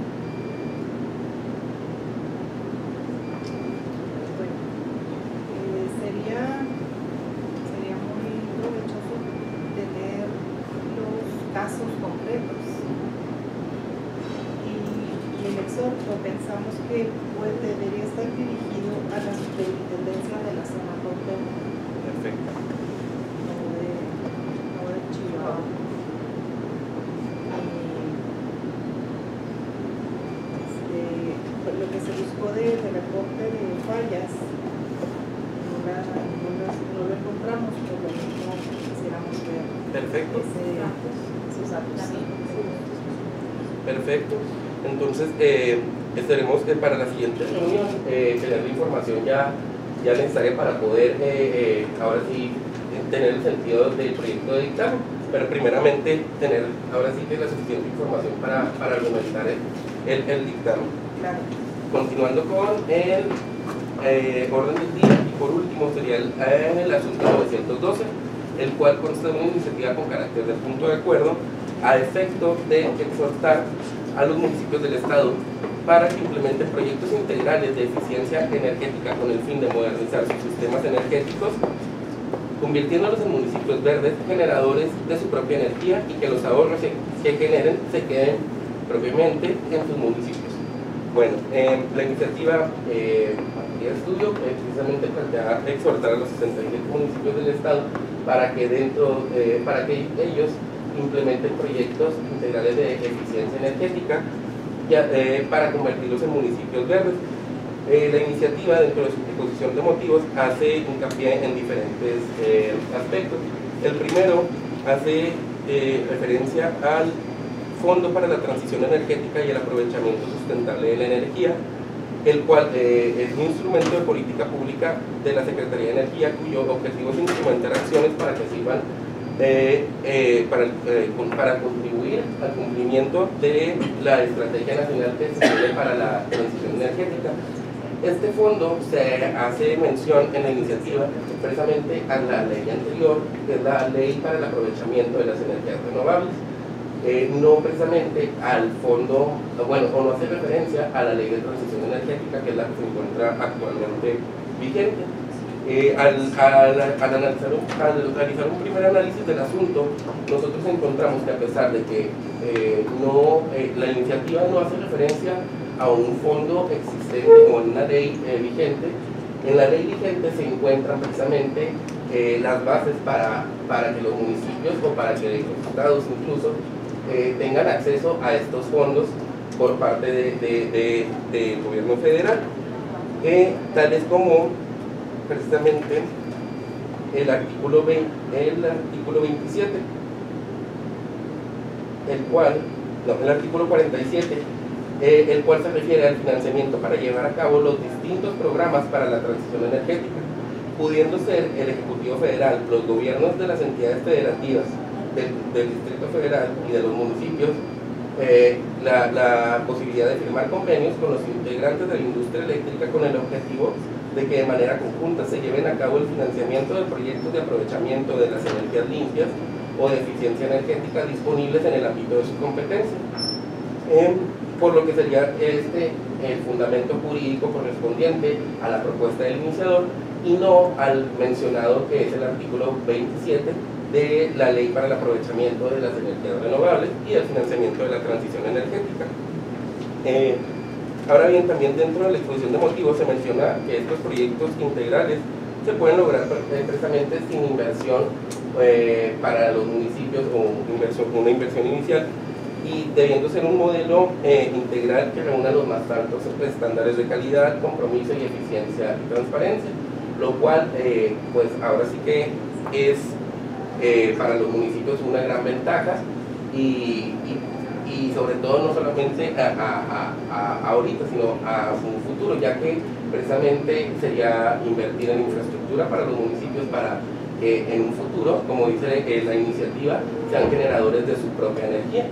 Sería muy provechoso tener los casos concretos y el exhorto pensamos que debería estar dirigido a la superintendencia de la zona Cuauhtémoc. Perfecto. No de Chihuahua. Pues lo que se buscó de reporte de fallas no lo encontramos, por lo mismo quisiéramos ver Perfecto. esos datos. Perfecto. Entonces, estaremos para la siguiente reunión tener la información ya necesaria para poder ahora sí tener el sentido del proyecto de dictamen, pero primeramente tener ahora sí que la suficiente información para argumentar el dictamen. Claro. Continuando con el orden del día, y por último sería el asunto 912, el cual consta de una iniciativa con carácter de punto de acuerdo a efecto de exhortar a los municipios del estado para que implementen proyectos integrales de eficiencia energética con el fin de modernizar sus sistemas energéticos, convirtiéndolos en municipios verdes generadores de su propia energía y que los ahorros que generen se queden propiamente en sus municipios. Bueno, la iniciativa de estudio precisamente plantea exhortar a los 67 municipios del estado para que ellos implementen proyectos integrales de eficiencia energética para convertirlos en municipios verdes. La iniciativa, dentro de su exposición de motivos, hace hincapié en diferentes aspectos. El primero hace referencia al Fondo para la Transición Energética y el Aprovechamiento Sustentable de la Energía, el cual es un instrumento de política pública de la Secretaría de Energía, cuyo objetivo es instrumentar acciones para que sirvan para contribuir al cumplimiento de la Estrategia Nacional que se tiene para la transición energética. Este fondo se hace mención en la iniciativa precisamente a la ley anterior, que es la Ley para el Aprovechamiento de las Energías Renovables, no precisamente al fondo, bueno, o no hace referencia a la Ley de Transición Energética, que es la que se encuentra actualmente vigente. Al realizar un primer análisis del asunto, nosotros encontramos que a pesar de que la iniciativa no hace referencia a un fondo existente o en una ley vigente, en la ley vigente se encuentran precisamente las bases para que los municipios o para que los estados incluso tengan acceso a estos fondos por parte del gobierno federal, tales como precisamente el artículo 27, el artículo 47, el cual se refiere al financiamiento para llevar a cabo los distintos programas para la transición energética, pudiendo ser el Ejecutivo Federal, los gobiernos de las entidades federativas del Distrito Federal y de los municipios, la posibilidad de firmar convenios con los integrantes de la industria eléctrica con el objetivo de que de manera conjunta se lleven a cabo el financiamiento de proyectos de aprovechamiento de las energías limpias o de eficiencia energética disponibles en el ámbito de su competencia, por lo que sería el fundamento jurídico correspondiente a la propuesta del iniciador y no al mencionado que es el artículo 27 de la Ley para el Aprovechamiento de las Energías Renovables y el financiamiento de la transición energética. Ahora bien, también dentro de la exposición de motivos se menciona que estos proyectos integrales se pueden lograr precisamente sin inversión para los municipios o una inversión inicial, y debiendo ser un modelo integral que reúna los más altos estándares de calidad, compromiso y eficiencia y transparencia, lo cual pues ahora sí que es para los municipios una gran ventaja y sobre todo no solamente ahorita, sino a un futuro, ya que precisamente sería invertir en infraestructura para los municipios para que en un futuro, como dice la iniciativa, sean generadores de su propia energía.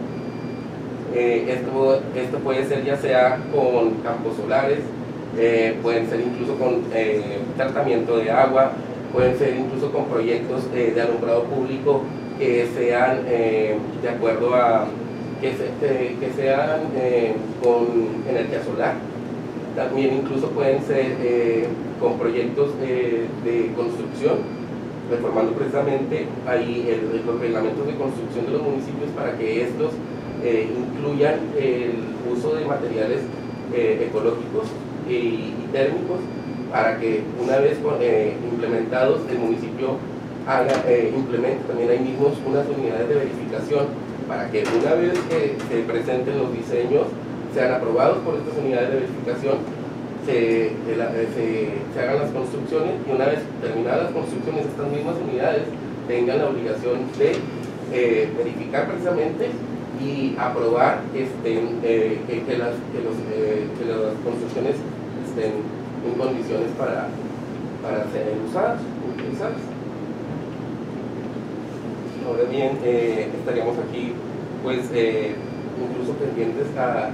Esto puede ser ya sea con campos solares, pueden ser incluso con tratamiento de agua, pueden ser incluso con proyectos de alumbrado público que sean de acuerdo a que sean con energía solar. También incluso pueden ser con proyectos de construcción, reformando precisamente ahí los reglamentos de construcción de los municipios para que estos incluyan el uso de materiales ecológicos y térmicos, para que una vez implementados el municipio implemente también ahí mismo unas unidades de verificación, para que una vez que se presenten los diseños sean aprobados por estas unidades de verificación, se hagan las construcciones, y una vez terminadas las construcciones estas mismas unidades tengan la obligación de verificar precisamente y aprobar que las construcciones estén en condiciones para ser utilizadas. Ahora bien, estaríamos aquí pues incluso pendientes a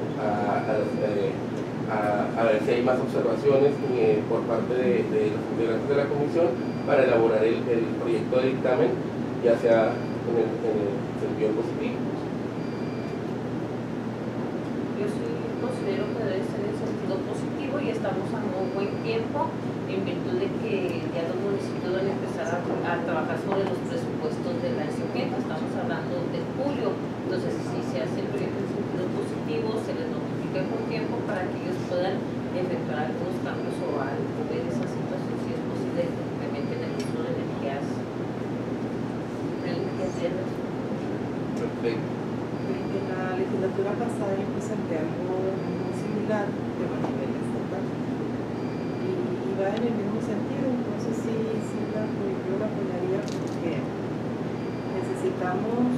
ver si hay más observaciones por parte de los integrantes de la comisión para elaborar el proyecto de dictamen, ya sea en el sentido positivo. Yo sí considero que debe ser en sentido positivo y estamos a un buen tiempo en virtud de que ya los municipios van a empezar a trabajar sobre los presupuestos de la SOGENA. Estamos hablando de julio, entonces si se hace el proyecto en sentido positivo se les notifica con tiempo para que ellos puedan efectuar algunos cambios o algo ver esa situación, si es posible que implementen el uso de energías verdes. Perfecto. En la legislatura pasada yo presenté algo muy similar, pero a nivel estatal, y va en el mismo sentido. Entonces sí yo la apoyaría porque necesitamos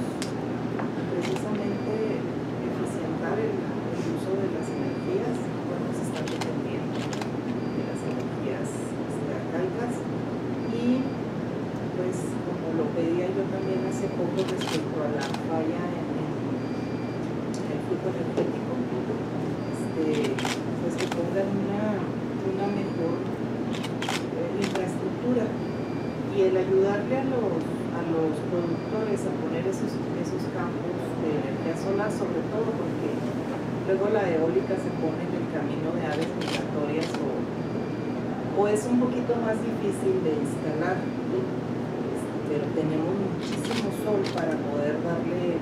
precisamente eficientar el uso de las energías cuando se están dependiendo. eólicas y pues como lo pedía yo también hace poco respecto a la falla en el flujo energético, pues que pongan una mejor infraestructura y el ayudarle a los productores a poner esos campos de energía solar, sobre todo porque luego la eólica se pone en el camino de aves migratorias o es un poquito más difícil de instalar, pero tenemos muchísimo sol para poder darle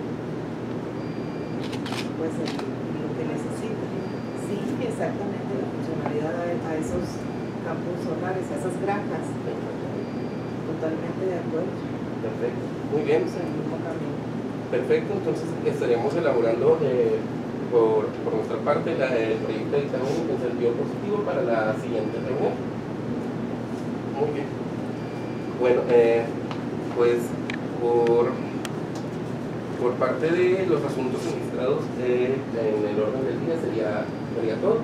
pues lo que necesita. Sí, exactamente, la funcionalidad a esos campos solares, a esas granjas. Totalmente de acuerdo. Perfecto, muy bien. Estamos en el mismo camino. Perfecto, entonces estaríamos elaborando por nuestra parte el proyecto de dictamen en sentido positivo para la siguiente reunión. Muy bien. Bueno, pues por parte de los asuntos registrados en el orden del día sería todo.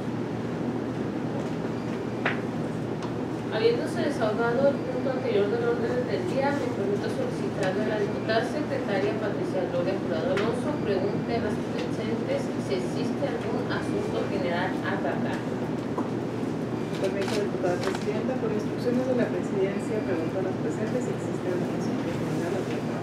Habiéndose desahogado el punto anterior del orden del día, me permito solicitarle a la diputada secretaria Patricia Gloria Jurado Alonso pregunte a las presentes si existe algún asunto general a tratar. Permiso, diputada presidenta, por instrucciones de la presidencia, pregunto a los presentes si existe algún asunto general a tratar.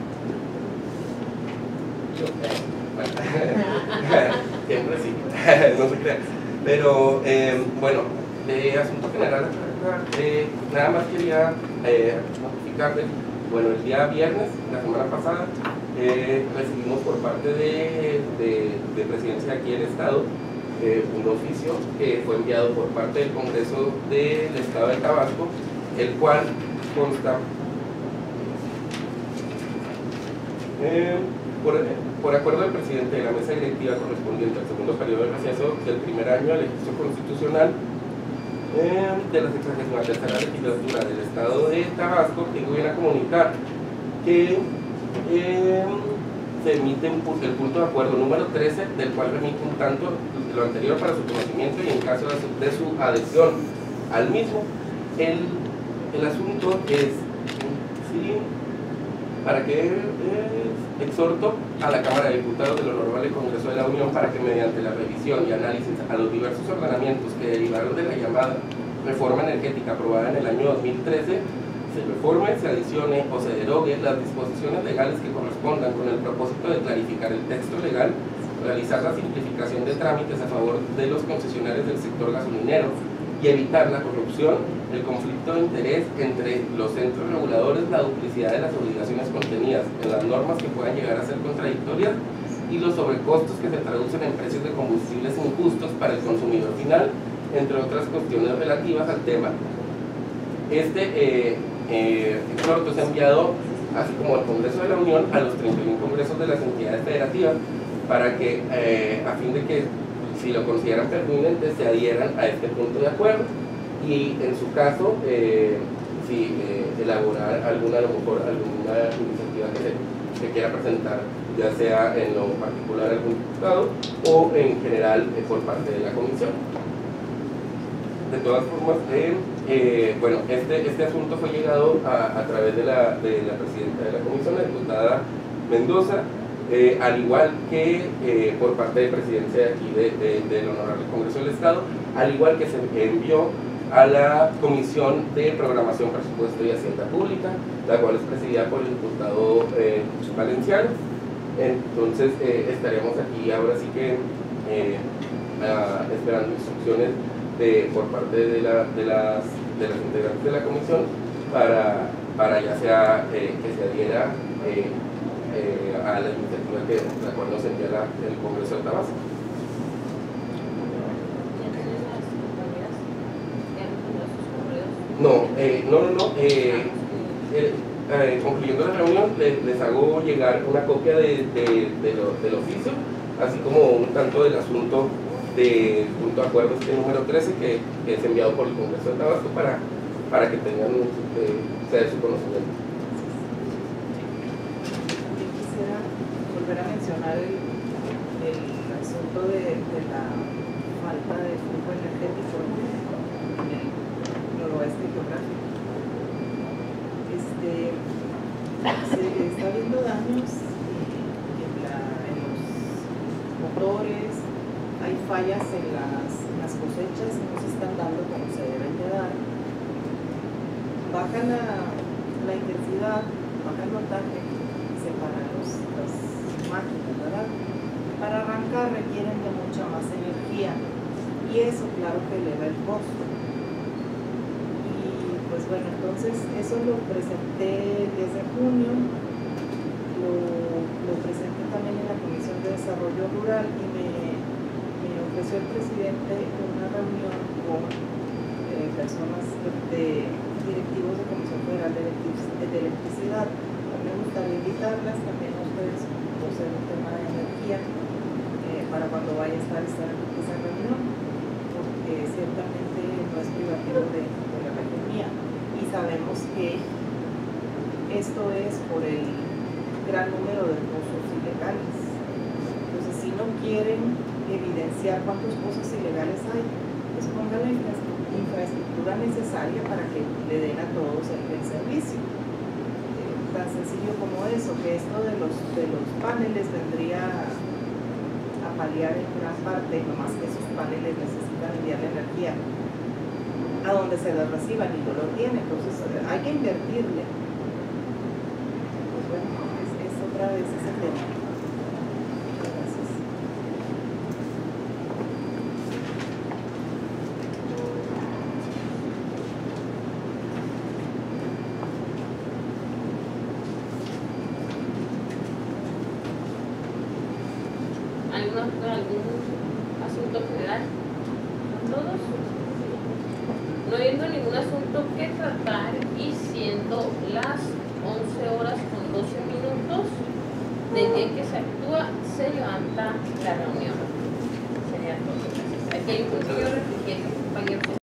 Siempre sí, no se crea. Pero bueno, de asunto general, nada más quería notificarles. Bueno, el día viernes, la semana pasada, recibimos por parte de presidencia de aquí del Estado un oficio que fue enviado por parte del Congreso del Estado de Tabasco, el cual consta por acuerdo del presidente de la mesa directiva correspondiente al segundo periodo de receso del primer año del ejercicio constitucional de la 63ª legislatura del Estado de Tabasco, tengo bien a comunicar que se emite el punto de acuerdo número 13, del cual remite un tanto de lo anterior para su conocimiento y en caso de su adhesión al mismo. El asunto es, sí, para que exhorto a la Cámara de Diputados del Honorable Congreso de la Unión para que mediante la revisión y análisis a los diversos ordenamientos que derivaron de la llamada reforma energética aprobada en el año 2013, se reforme, se adicione o se derogue las disposiciones legales que correspondan con el propósito de clarificar el texto legal, realizar la simplificación de trámites a favor de los concesionarios del sector gasolinero y evitar la corrupción, el conflicto de interés entre los centros reguladores, la duplicidad de las obligaciones contenidas en las normas que puedan llegar a ser contradictorias y los sobrecostos que se traducen en precios de combustibles injustos para el consumidor final, entre otras cuestiones relativas al tema. Este exhorto es enviado, así como al Congreso de la Unión, a los 31 congresos de las entidades federativas para que, a fin de que, si lo consideran pertinente, se adhieran a este punto de acuerdo y, en su caso, elaborar a lo mejor alguna iniciativa que se quiera presentar, ya sea en lo particular algún diputado o en general por parte de la comisión. De todas formas, bueno, este asunto fue llegado a través de la presidenta de la comisión, la diputada Mendoza, al igual que por parte de presidencia de aquí del Honorable Congreso del Estado, al igual que se envió a la Comisión de Programación, Presupuesto y Hacienda Pública, la cual es presidida por el diputado Valenciano. Entonces estaremos aquí ahora sí que esperando instrucciones por parte de las integrantes de la comisión para ya sea que se adhiera a la iniciativa la cual nos envía el Congreso de Tabasco. No. Concluyendo la reunión, les hago llegar una copia del oficio, así como un tanto del asunto del punto de acuerdo número 13 que es enviado por el Congreso de Tabasco para que tengan sea de su conocimiento. Quisiera volver a mencionar el asunto de la falta de flujo energético en el noroeste geográfico. Se está viendo daños en los motores, hay fallas en las cosechas, no se están dando como se deben de dar. Baja la intensidad, baja el voltaje, se paran las máquinas, ¿verdad? Para arrancar requieren de mucha más energía y eso claro que eleva el costo. Y pues bueno, entonces eso lo presenté el 10 de junio, lo presenté también en la Comisión de Desarrollo Rural y me ofreció el presidente una reunión con personas directivos de Comisión Federal de Electricidad. Me gustaría invitarlas también a ustedes por ser un tema de energía para cuando vaya a estar en esa reunión, porque ciertamente no es privativo de la región mía y sabemos que esto es por el gran número de pozos ilegales. Entonces, si no quieren evidenciar cuántos pozos ilegales hay, pues pongan la infraestructura necesaria para que le den a todos el servicio. Tan sencillo como eso, que esto de los paneles vendría a paliar en gran parte, no más que esos paneles necesitan enviar la energía a donde se les reciban y no lo tienen, entonces hay que invertirle. Pues bueno, es otra vez ese tema. Gracias. ¿Algún asunto general? ¿Todos? No habiendo ningún asunto que tratar y siendo las 11 horas con 12 minutos del día en que se actúa, se levanta la reunión. Sería todo. Gracias. Aquí hay un pequeño refrigerio, compañeros.